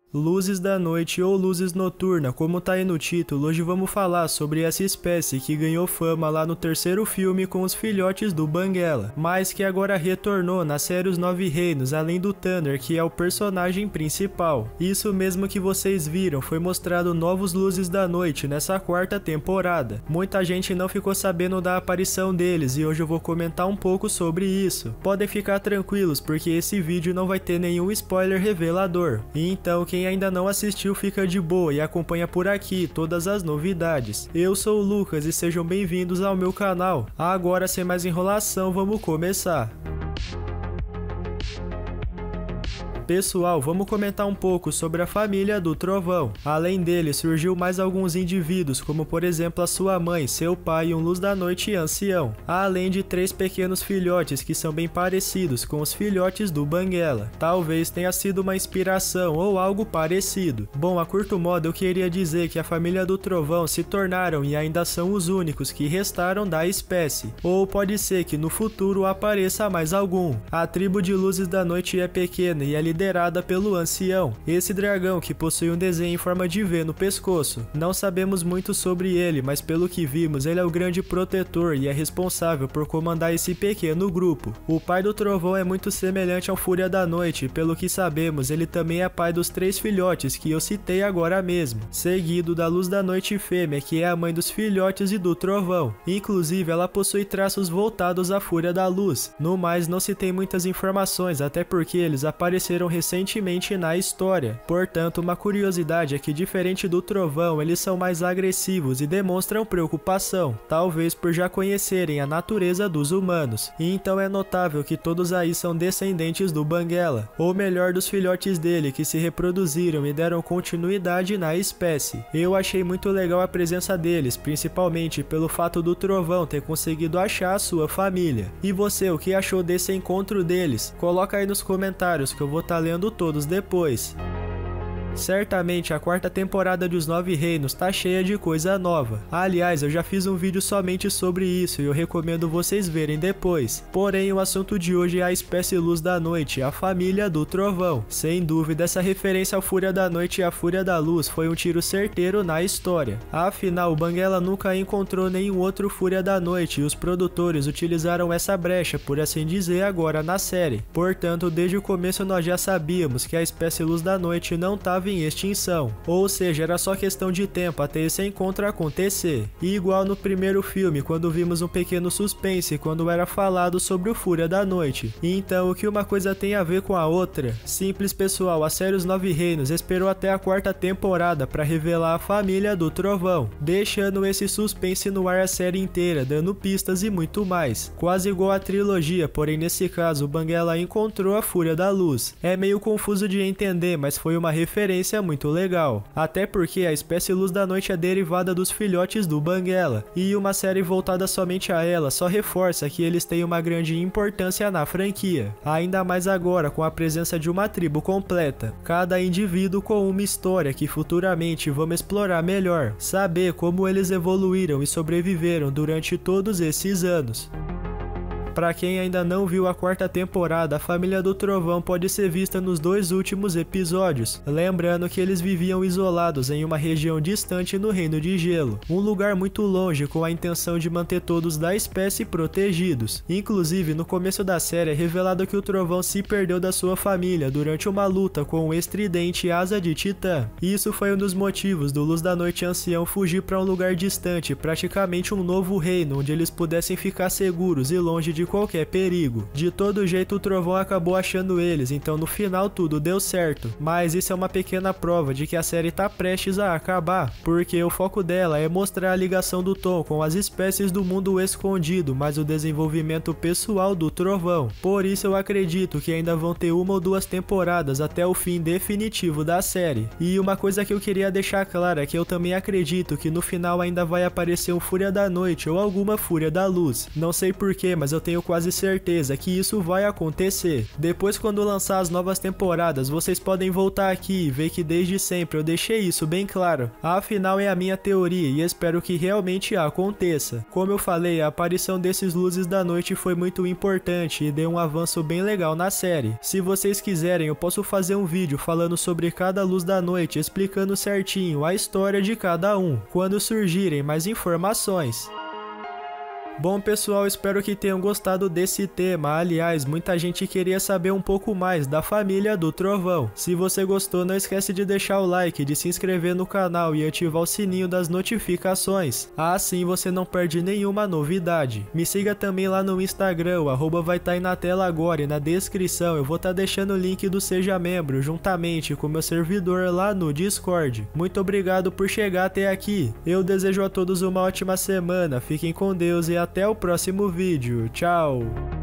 Luzes da noite ou luzes noturna, como tá aí no título, hoje vamos falar sobre essa espécie que ganhou fama lá no terceiro filme com os filhotes do Banguela, mas que agora retornou na série Os Nove Reinos, além do Thunder, que é o personagem principal. Isso mesmo que vocês viram, foi mostrado novos Luzes da Noite nessa quarta temporada. Muita gente não ficou sabendo da aparição deles e hoje eu vou comentar um pouco sobre isso. Podem ficar tranquilos porque esse vídeo não vai ter nenhum spoiler revelador. Então quem ainda não assistiu fica de boa e acompanha por aqui todas as novidades. Eu sou o Lucas e sejam bem-vindos ao meu canal. Agora sem mais enrolação, vamos começar. Pessoal, vamos comentar um pouco sobre a família do Trovão. Além dele, surgiu mais alguns indivíduos, como por exemplo a sua mãe, seu pai e um Luz da Noite ancião. Além de 3 pequenos filhotes que são bem parecidos com os filhotes do Banguela. Talvez tenha sido uma inspiração ou algo parecido. Bom, a curto modo eu queria dizer que a família do Trovão se tornaram e ainda são os únicos que restaram da espécie. Ou pode ser que no futuro apareça mais algum. A tribo de Luzes da Noite é pequena e é liderada pelo ancião, esse dragão que possui um desenho em forma de V no pescoço. Não sabemos muito sobre ele, mas pelo que vimos, ele é o grande protetor e é responsável por comandar esse pequeno grupo. O pai do Trovão é muito semelhante ao Fúria da Noite, e pelo que sabemos, ele também é pai dos 3 filhotes que eu citei agora mesmo, seguido da Luz da Noite fêmea, que é a mãe dos filhotes e do Trovão. Inclusive, ela possui traços voltados à Fúria da Luz. No mais, não se tem muitas informações, até porque eles apareceram recentemente na história. Portanto, uma curiosidade é que, diferente do Trovão, eles são mais agressivos e demonstram preocupação, talvez por já conhecerem a natureza dos humanos. E então é notável que todos aí são descendentes do Banguela, ou melhor, dos filhotes dele que se reproduziram e deram continuidade na espécie. Eu achei muito legal a presença deles, principalmente pelo fato do Trovão ter conseguido achar a sua família. E você, o que achou desse encontro deles? Coloca aí nos comentários que eu vou estar lendo todos depois. Certamente a quarta temporada de Os Nove Reinos tá cheia de coisa nova. Aliás, eu já fiz um vídeo somente sobre isso e eu recomendo vocês verem depois. Porém, o assunto de hoje é a espécie Luz da Noite, a família do Trovão. Sem dúvida, essa referência ao Fúria da Noite e à Fúria da Luz foi um tiro certeiro na história. Afinal, o Banguela nunca encontrou nenhum outro Fúria da Noite e os produtores utilizaram essa brecha, por assim dizer, agora na série. Portanto, desde o começo nós já sabíamos que a espécie Luz da Noite não estava em extinção, ou seja, era só questão de tempo até esse encontro acontecer. E igual no primeiro filme, quando vimos um pequeno suspense quando era falado sobre o Fúria da Noite. E então, o que uma coisa tem a ver com a outra? Simples, pessoal, a série Os Nove Reinos esperou até a quarta temporada para revelar a família do Trovão, deixando esse suspense no ar a série inteira, dando pistas e muito mais. Quase igual a trilogia, porém nesse caso o Banguela encontrou a Fúria da Luz. É meio confuso de entender, mas foi uma referência muito legal. Até porque a espécie Luz da Noite é derivada dos filhotes do Banguela, e uma série voltada somente a ela só reforça que eles têm uma grande importância na franquia. Ainda mais agora com a presença de uma tribo completa, cada indivíduo com uma história que futuramente vamos explorar melhor, saber como eles evoluíram e sobreviveram durante todos esses anos. Para quem ainda não viu a quarta temporada, a família do Trovão pode ser vista nos 2 últimos episódios, lembrando que eles viviam isolados em uma região distante no Reino de Gelo, um lugar muito longe com a intenção de manter todos da espécie protegidos. Inclusive, no começo da série é revelado que o Trovão se perdeu da sua família durante uma luta com o estridente Asa de Titã. Isso foi um dos motivos do Luz da Noite ancião fugir para um lugar distante, praticamente um novo reino, onde eles pudessem ficar seguros e longe de qualquer perigo. De todo jeito o Trovão acabou achando eles, então no final tudo deu certo. Mas isso é uma pequena prova de que a série tá prestes a acabar, porque o foco dela é mostrar a ligação do Tom com as espécies do mundo escondido, mas o desenvolvimento pessoal do Trovão. Por isso eu acredito que ainda vão ter 1 ou 2 temporadas até o fim definitivo da série. E uma coisa que eu queria deixar clara é que eu também acredito que no final ainda vai aparecer um Fúria da Noite ou alguma Fúria da Luz. Não sei porquê, mas eu tenho tenho quase certeza que isso vai acontecer. Depois, quando lançar as novas temporadas, vocês podem voltar aqui e ver que desde sempre eu deixei isso bem claro. Afinal, é a minha teoria e espero que realmente aconteça. Como eu falei, a aparição desses Luzes da Noite foi muito importante e deu um avanço bem legal na série. Se vocês quiserem, eu posso fazer um vídeo falando sobre cada Luz da Noite, explicando certinho a história de cada um, quando surgirem mais informações. Bom pessoal, espero que tenham gostado desse tema. Aliás, muita gente queria saber um pouco mais da família do Trovão. Se você gostou, não esquece de deixar o like, de se inscrever no canal e ativar o sininho das notificações. Assim você não perde nenhuma novidade. Me siga também lá no Instagram, o arroba vai estar aí na tela agora e na descrição eu vou estar deixando o link do Seja Membro, juntamente com meu servidor lá no Discord. Muito obrigado por chegar até aqui. Eu desejo a todos uma ótima semana, fiquem com Deus e até o próximo vídeo. Tchau!